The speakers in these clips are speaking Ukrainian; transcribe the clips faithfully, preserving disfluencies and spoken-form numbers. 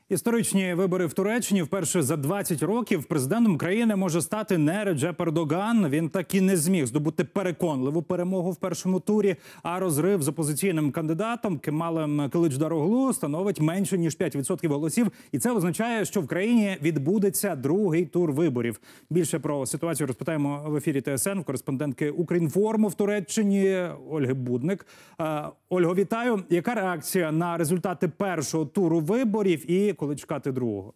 Історичні вибори в Туреччині. Вперше за двадцять років президентом країни може стати не Реджеп Ердоган. Він так і не зміг здобути переконливу перемогу в першому турі, а розрив з опозиційним кандидатом Кемалем Киличдароглу становить менше ніж п'ять відсотків голосів. І це означає, що в країні відбудеться другий тур виборів. Більше про ситуацію розпитаємо в ефірі ТСН в кореспондентки Укрінформу в Туреччині Ольги Будник. Ольго, вітаю. Яка реакція на результати першого туру виборів і коли чекати другого?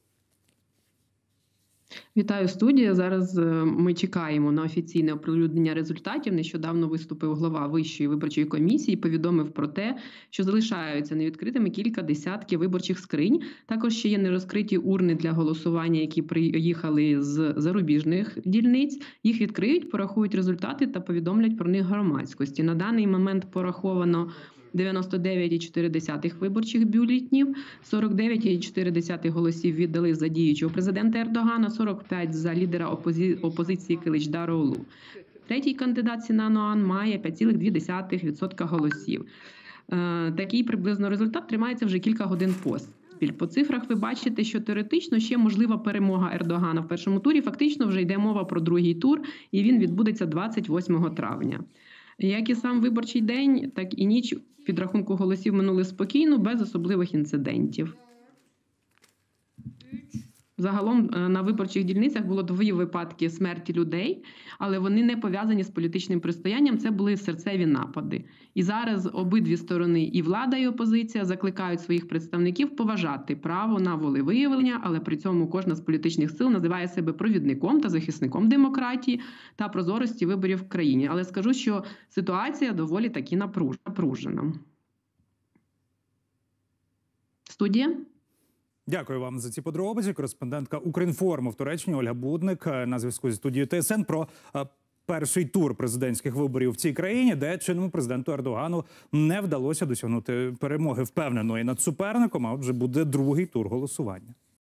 Вітаю, студія. Зараз ми чекаємо на офіційне оприлюднення результатів. Нещодавно виступив глава Вищої виборчої комісії, повідомив про те, що залишаються невідкритими кілька десятків виборчих скринь. Також ще є нерозкриті урни для голосування, які приїхали з зарубіжних дільниць. Їх відкриють, порахують результати та повідомлять про них громадськості. На даний момент пораховано дев'яносто дев'ять цілих чотири десятих виборчих бюлетнів, сорок дев'ять цілих чотири десятих голосів віддали за діючого президента Ердогана, сорок п'ять за лідера опози... опозиції Киличдароглу. Третій кандидат Сінан Оğan має п'ять цілих дві десятих відсотка голосів. Е, такий приблизно результат тримається вже кілька годин поспіль. По цифрах ви бачите, що теоретично ще можлива перемога Ердогана в першому турі. Фактично вже йде мова про другий тур, і він відбудеться двадцять восьмого травня. Як і сам виборчий день, так і ніч підрахунку голосів минули спокійно, без особливих інцидентів. Загалом на виборчих дільницях було дві випадки смерті людей, але вони не пов'язані з політичним протистоянням, це були серцеві напади. І зараз обидві сторони, і влада, і опозиція, закликають своїх представників поважати право на волевиявлення, але при цьому кожна з політичних сил називає себе провідником та захисником демократії та прозорості виборів в країні. Але скажу, що ситуація доволі таки напружена. Студія? Дякую вам за ці подробиці. Кореспондентка Укрінформу в Туреччині Ольга Будник на зв'язку зі студією ТСН про перший тур президентських виборів в цій країні, де чинному президенту Ердогану не вдалося досягнути перемоги впевненої над суперником, а отже буде другий тур голосування.